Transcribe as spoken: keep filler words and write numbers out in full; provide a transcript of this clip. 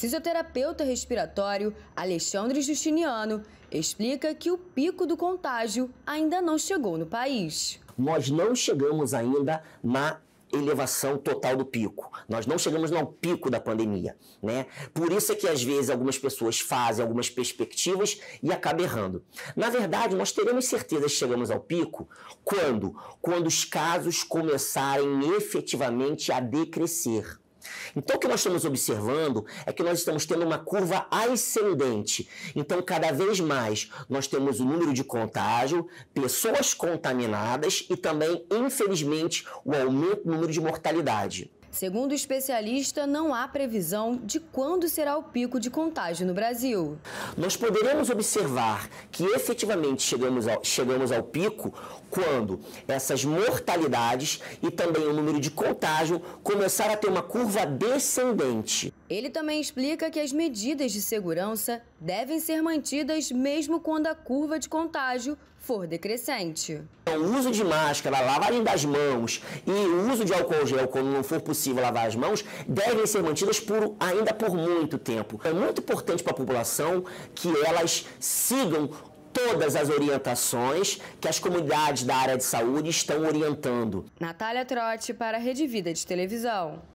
fisioterapeuta respiratório Alexandre Justiniano explica que o pico do contágio ainda não chegou no país. Nós não chegamos ainda na elevação total do pico. Nós não chegamos no pico da pandemia, né? Por isso é que às vezes algumas pessoas fazem algumas perspectivas e acabam errando. Na verdade, nós teremos certeza que chegamos ao pico quando? Quando os casos começarem efetivamente a decrescer. Então, o que nós estamos observando é que nós estamos tendo uma curva ascendente. Então, cada vez mais, nós temos o número de contágio, pessoas contaminadas e também, infelizmente, o aumento do número de mortalidade. Segundo o especialista, não há previsão de quando será o pico de contágio no Brasil. Nós poderemos observar que efetivamente chegamos ao, chegamos ao pico quando essas mortalidades e também o número de contágio começar a ter uma curva descendente. Ele também explica que as medidas de segurança devem ser mantidas mesmo quando a curva de contágio for decrescente. O uso de máscara, a lavagem das mãos e o uso de álcool gel quando não for possível lavar as mãos devem ser mantidas por, ainda por muito tempo. É muito importante para a população que elas sigam todas as orientações que as comunidades da área de saúde estão orientando. Natália Trotti para a Rede Vida de Televisão.